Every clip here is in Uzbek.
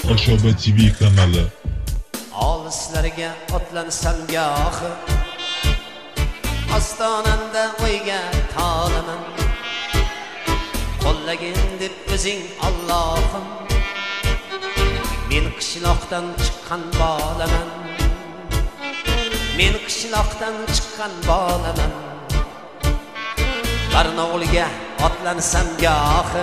Ashoba TV kanalı. Olislarga otlansam gohi ostonanda o'yga tolaman. Qo'llagin deb o'zing Allohim, men qishloqdan chiqqan bolaman. Men qishloqdan chiqqan bolaman. Barnovulga otlansam gohi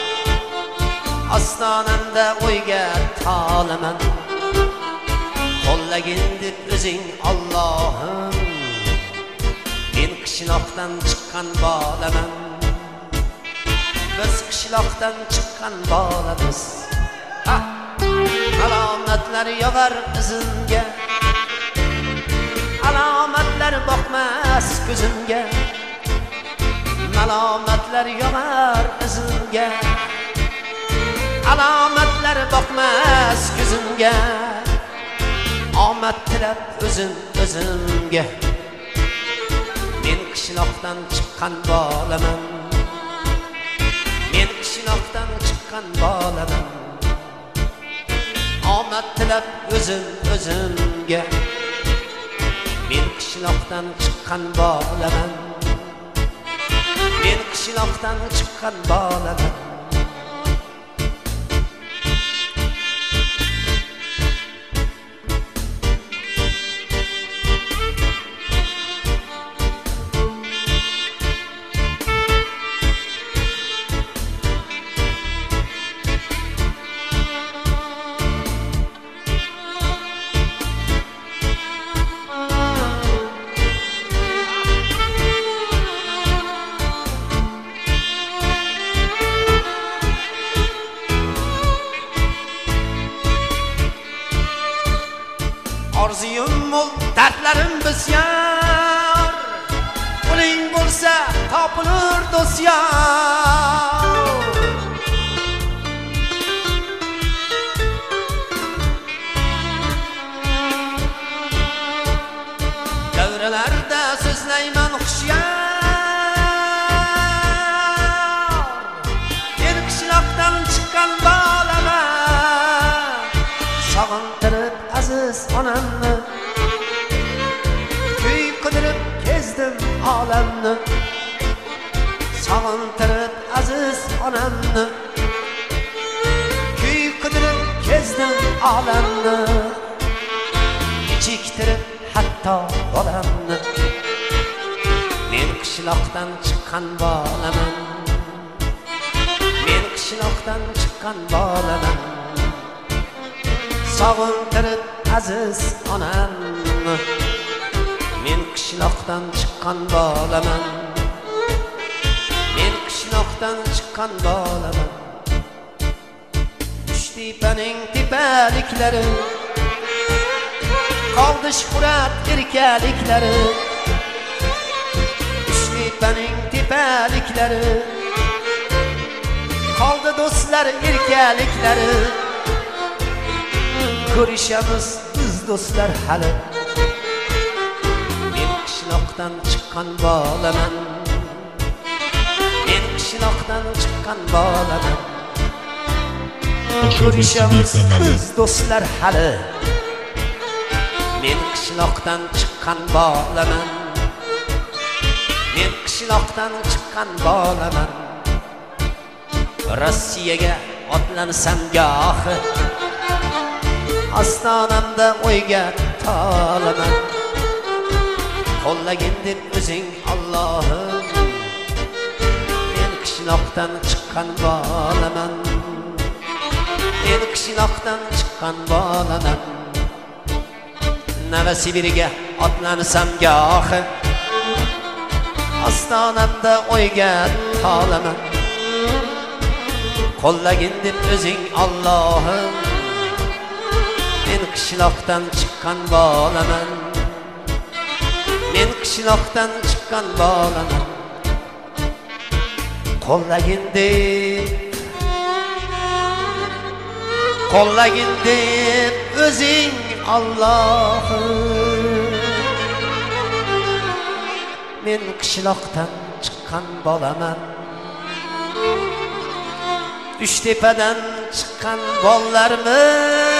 ostonanda o'yga tolaman. Qo'llagin deb o'zing Allohim, men qishloqdan chiqqan bolaman. Biz qishloqdan chiqqan bolamiz. Alomatlar yog'ar izimga, alomatlar boqmas ko'zimga. Alomatlar yog'ar izimga, alomatlar boqmas ko'zimga. Omad tilab o'zimga, men qishloqdan chiqqan bolaman. Men qishloqdan chiqqan bolaman. Omad tilab o'zimga, men qishloqdan chiqqan bolaman. Men qishloqdan chiqqan bolaman. Orzuyum mol, dertlerim bisyor. Puling bo'lsa topilur do'styor. Davralarda so'zlayman hushyor. Men qishloqdan chiqqan bolaman. Sog'intirib aziz onamni, kuy qidirib kezdim olamni. Sog'intirib aziz onamni, kuy qidirib kezdim olamni. Kechiktirib hatto bolamni, men qishloqdan chiqqan bolaman. Men qishloqdan chiqqan bolaman. Sog'intirib aziz onamni, men qishloqdan chiqqan bolaman. Men qishloqdan chiqqan bolaman. Uchtepaning tepaliklari, qoldi shuhrat erkaliklari. Uchtepaning tepaliklari, qoldi do'stlar erkaliklari. Ko'rishamiz biz do'stlar hali. Men qishloqdan chiqqan bolaman. Men qishloqdan chiqqan bolaman. Ko'rishamiz biz do'stlar hali. Men qishloqdan chiqqan bolaman. Men qishloqdan chiqqan bolaman. Rossiyaga otlansam gohi ostonamda o'yga tolaman. Qo'llagin deb o'zing Allohim, men qishloqdan chiqqan bolaman. Men qishloqdan chiqqan bolaman. Novosibirga otlansam gohi ostonamda o'yga tolaman. Qo'llagin deb o'zing Allohim, men qishloqdan chiqqan bolaman. Men qishloqdan chiqqan bolaman. Qo'llagin deb o'zing Allohim, men qishloqdan chiqqan bolaman. Üçtepadan chiqqan bollarimiz